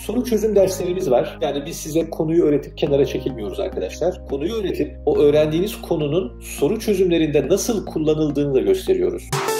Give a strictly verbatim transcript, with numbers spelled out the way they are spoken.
soru çözüm derslerimiz var. Yani biz size konuyu öğretip kenara çekilmiyoruz arkadaşlar. Konuyu öğretip o öğrendiğiniz konunun soru çözümlerinde nasıl kullanıldığını da gösteriyoruz.